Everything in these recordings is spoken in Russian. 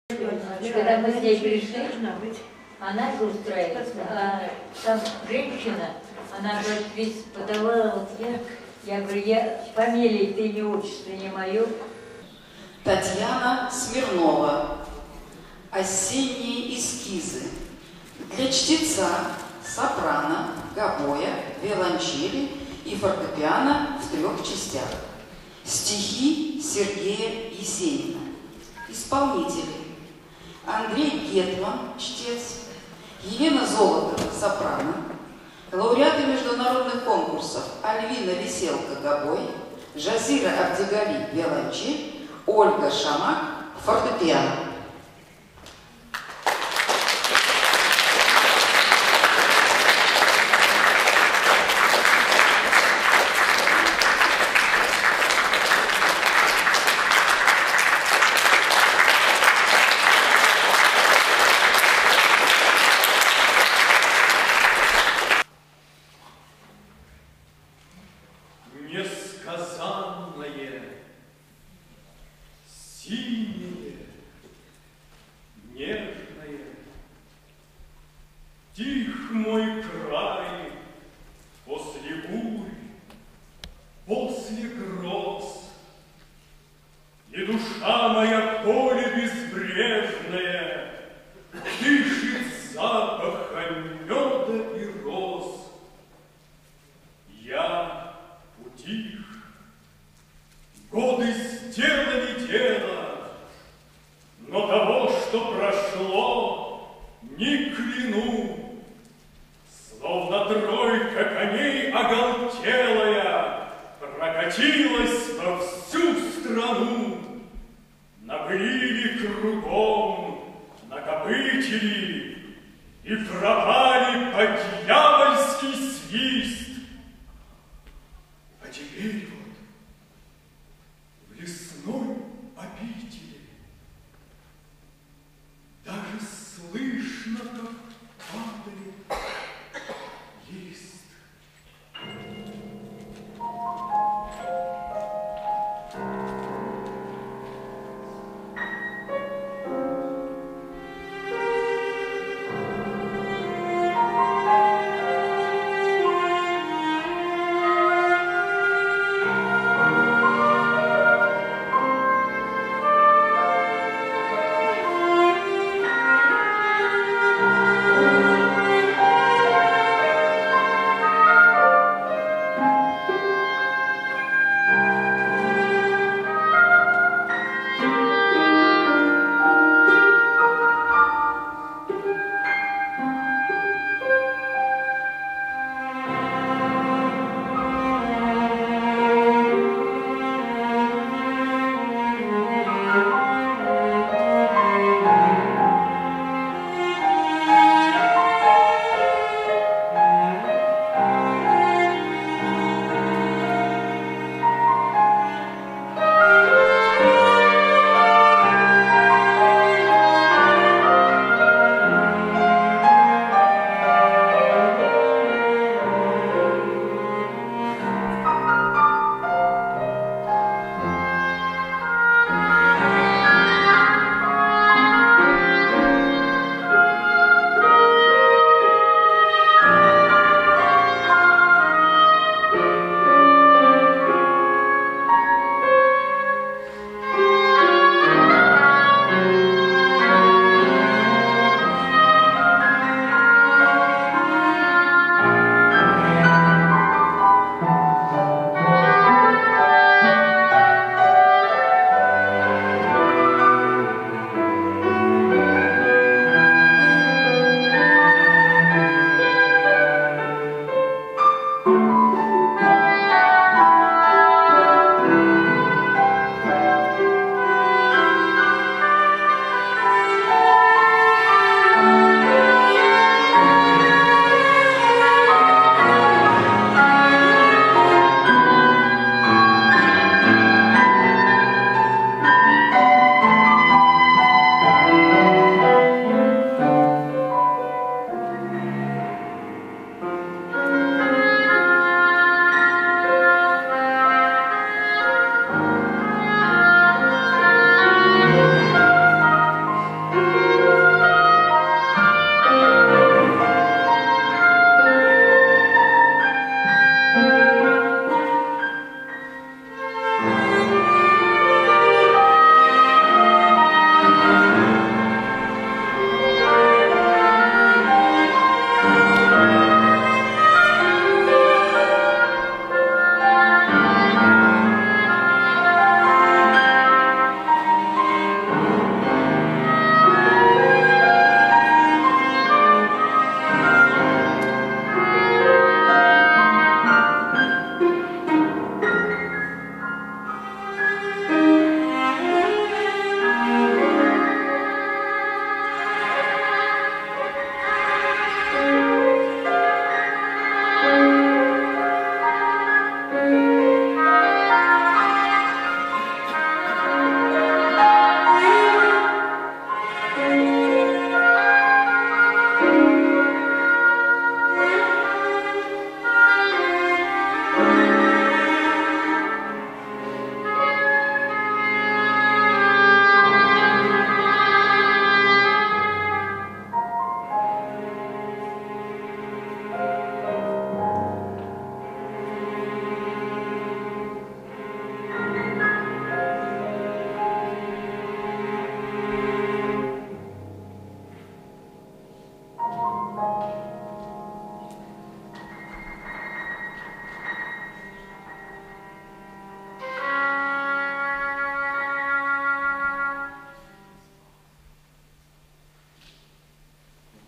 Когда мы с ней пришли, она же устраивается, а там женщина, она говорит, весь подавала, вот я говорю, я фамилии ты не отчество не мое. Татьяна Смирнова. Осенние эскизы. Для чтеца, сопрано, гобоя, виолончели и фортепиано в 3 частях. Стихи Сергея Есенина. Исполнители: Андрей Гетман, чтец, Елена Золотова, сопрано, лауреаты международных конкурсов Альвина Веселка, гобой, Жазира Абдигали, виолончель, Ольга Шамак, фортепиано. Несказанное, синее, нежное, тих мой край после бурь, после гроз, и душа моя поле безбрежное дышит запахом меда и роз. Я утих, годы сделали дело, но того, что прошло, не кляну. Словно тройка коней оголтелая прокатилась во всю страну. Напылили кругом, накопытили и пропали под дьявольский свист. А теперь вот в лесной обители даже слышно, как падает лист.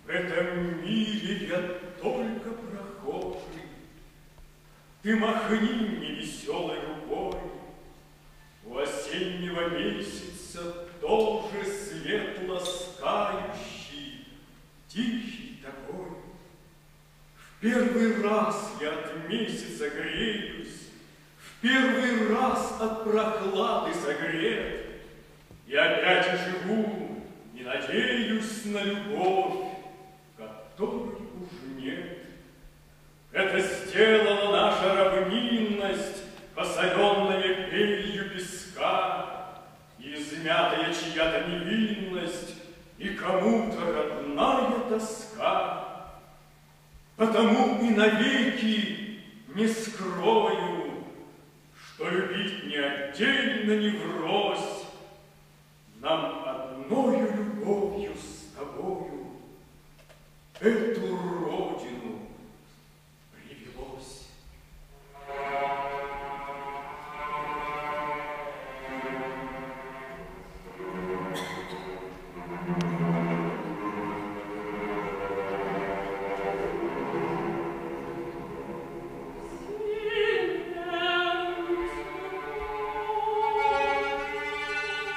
В этом мире я только прохожий. Ты махни мне веселой рукой, у осеннего месяца тоже свет ласкающий, тихий такой. В первый раз я от месяца греюсь, в первый раз от прохлады согрет, и опять живу, и надеюсь на любовь, которой уж нет. Это сделала наша равнинность, посоленная пылью песка, и измятая чья-то невинность, и кому-то родная тоска. Потому и навеки не скрою, что любить не отдельно, не врозь, нам одною любовью с тобою эту родину привелось.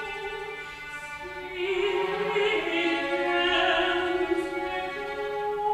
Silence.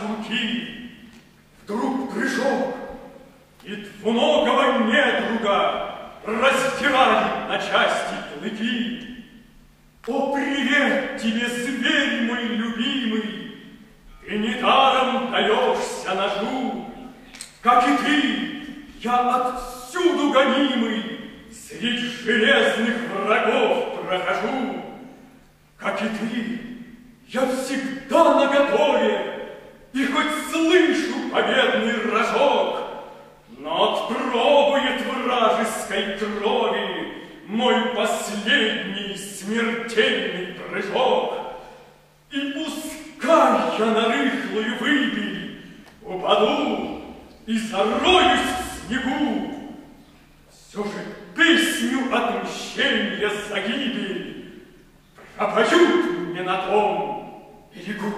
руки вдруг прыжок, и двуногого недруга раздирали на части клыки. О, привет тебе, зверь мой любимый! Ты недаром даешься ножу, как и ты, я отсюда гонимый средь железных врагов прохожу. Как и ты, я всегда наготове, и хоть слышу победный рожок, но отпробует вражеской крови мой последний смертельный прыжок. И пускай я на рыхлую выпиль упаду и зароюсь в снегу, все же песню отмщения за гибель пропоют мне на том берегу.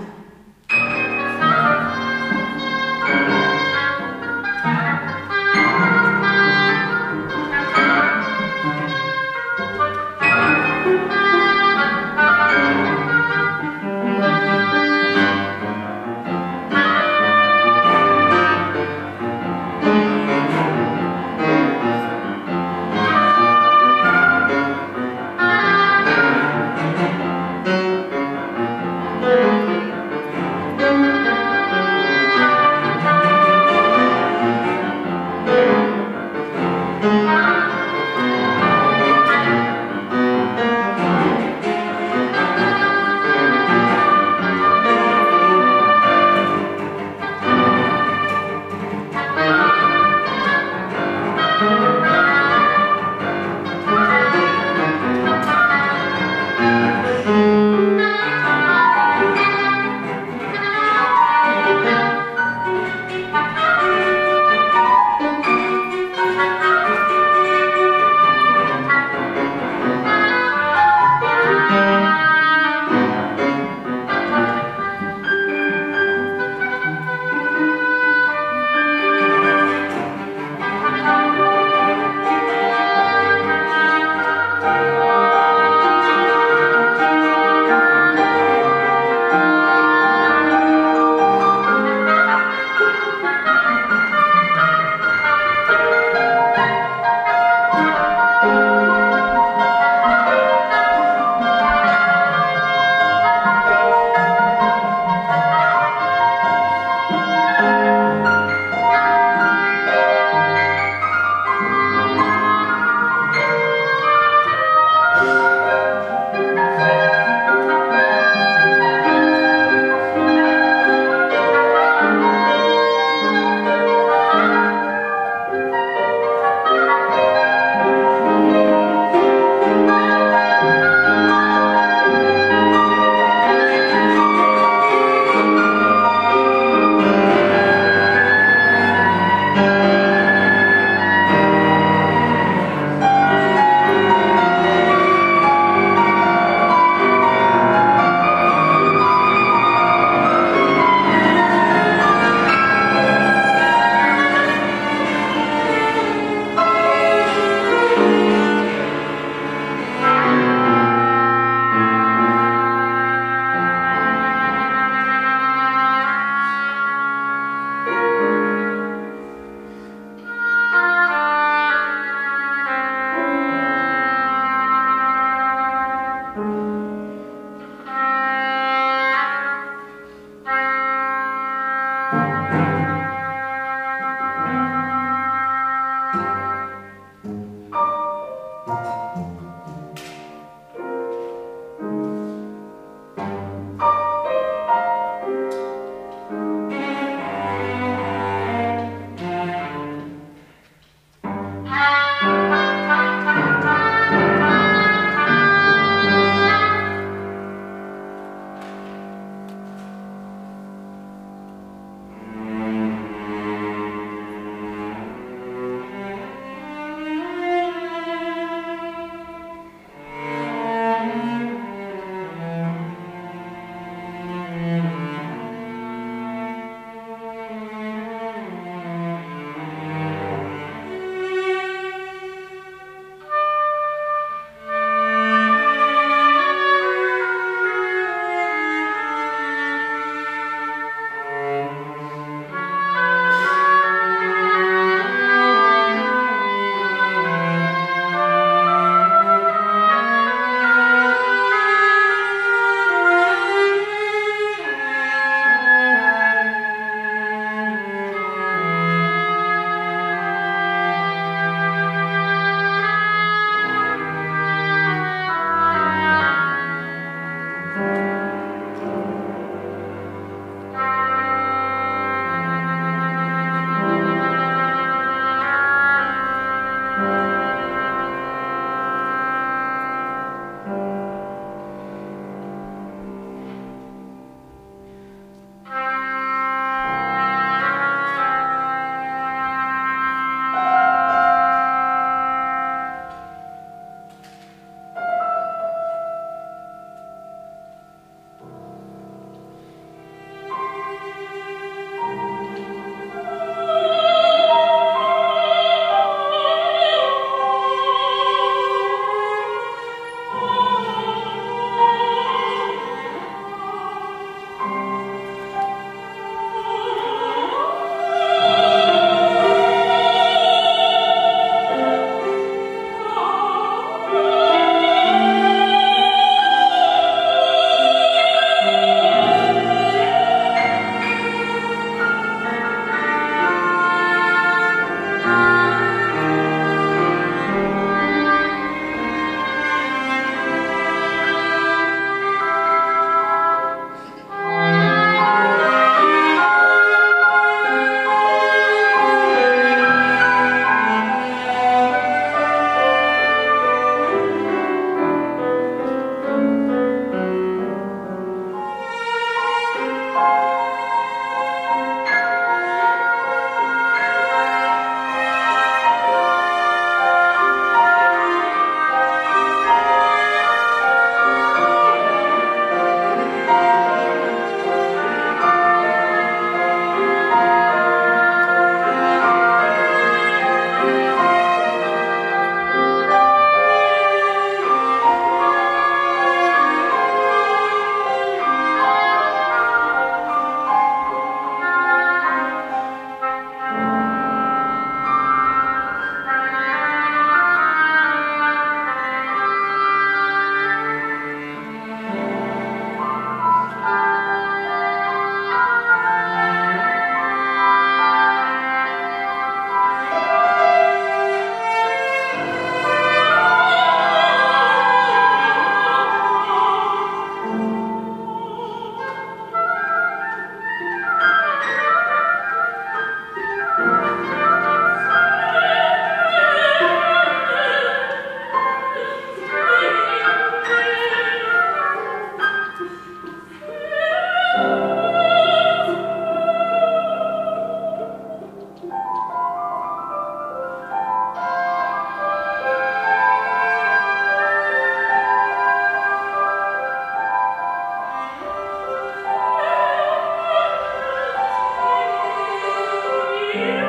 Thank you.